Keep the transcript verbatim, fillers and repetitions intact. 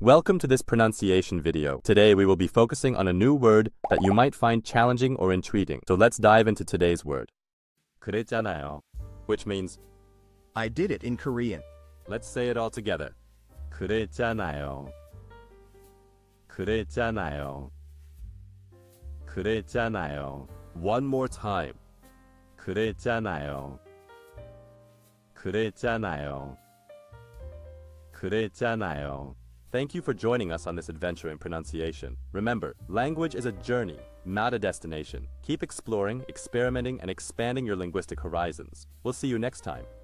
Welcome to this pronunciation video. Today we will be focusing on a new word that you might find challenging or intriguing. So let's dive into today's word. 그랬잖아요, which means I did it in Korean. let's say it all together. 그랬잖아요. 그랬잖아요. 그랬잖아요. One more time. 그랬잖아요. 그랬잖아요. 그랬잖아요. Thank you for joining us on this adventure in pronunciation. Remember, language is a journey, not a destination. Keep exploring, experimenting, and expanding your linguistic horizons. We'll see you next time.